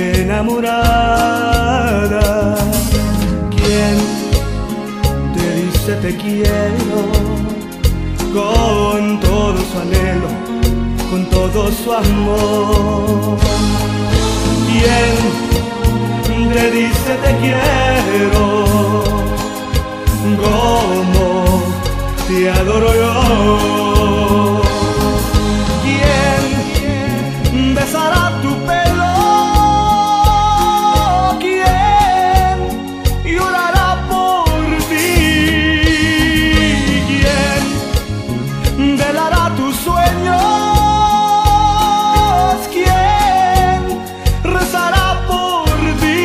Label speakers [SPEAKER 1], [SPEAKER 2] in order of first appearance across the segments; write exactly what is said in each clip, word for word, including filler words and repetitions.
[SPEAKER 1] enamorada. ¿Quién te dice te quiero con todo su anhelo, con todo su amor? ¿Quién te dice te quiero como te adoro yo? ¿Quién besará tu pelo? ¿Quién llorará por ti? ¿Quién velará tus sueños? ¿Quién rezará por ti?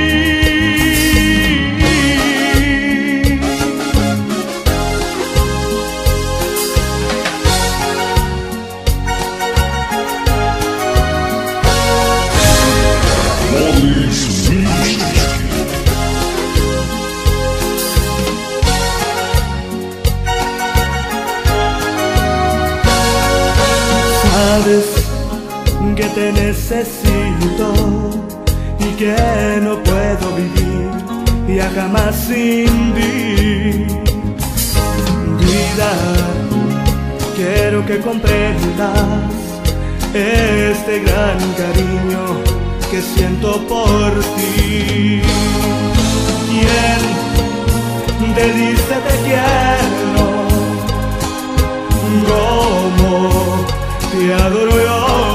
[SPEAKER 1] Sabes que te necesito y que no puedo vivir ya jamás sin ti. Vida, quiero que comprendas este gran cariño que siento por ti. ¿Quién te dice te quiero como te adoro yo?